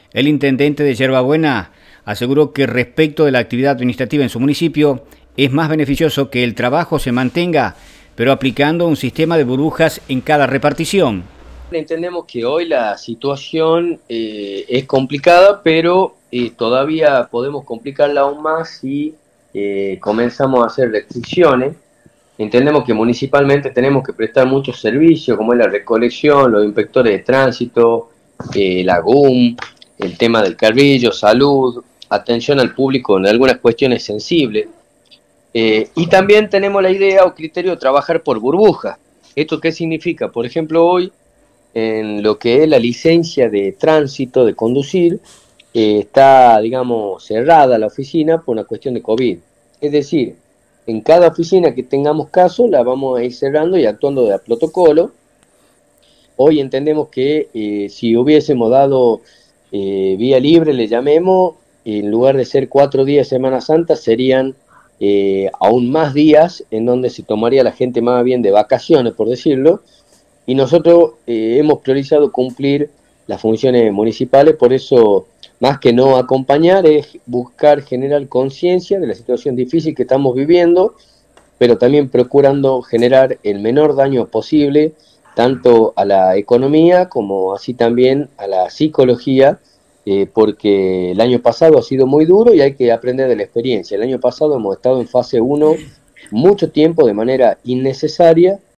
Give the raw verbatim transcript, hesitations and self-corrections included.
El intendente de Yerbabuena aseguró que respecto de la actividad administrativa en su municipio es más beneficioso que el trabajo se mantenga, pero aplicando un sistema de burbujas en cada repartición. Entendemos que hoy la situación eh, es complicada, pero eh, todavía podemos complicarla aún más si eh, comenzamos a hacer restricciones. Entendemos que municipalmente tenemos que prestar muchos servicios, como es la recolección, los inspectores de tránsito, eh, la G U M, el tema del carrillo, salud, atención al público en algunas cuestiones sensibles. Eh, y también tenemos la idea o criterio de trabajar por burbuja. ¿Esto qué significa? Por ejemplo, hoy en lo que es la licencia de tránsito, de conducir, eh, está, digamos, cerrada la oficina por una cuestión de COVID. Es decir, en cada oficina que tengamos caso, la vamos a ir cerrando y actuando de a protocolo. Hoy entendemos que eh, si hubiésemos dado eh, vía libre, le llamemos, en lugar de ser cuatro días de Semana Santa, serían eh, aún más días en donde se tomaría la gente más bien de vacaciones, por decirlo, y nosotros eh, hemos priorizado cumplir las funciones municipales, por eso, más que no acompañar, es buscar generar conciencia de la situación difícil que estamos viviendo, pero también procurando generar el menor daño posible, tanto a la economía como así también a la psicología, eh, porque el año pasado ha sido muy duro y hay que aprender de la experiencia. El año pasado hemos estado en fase uno mucho tiempo de manera innecesaria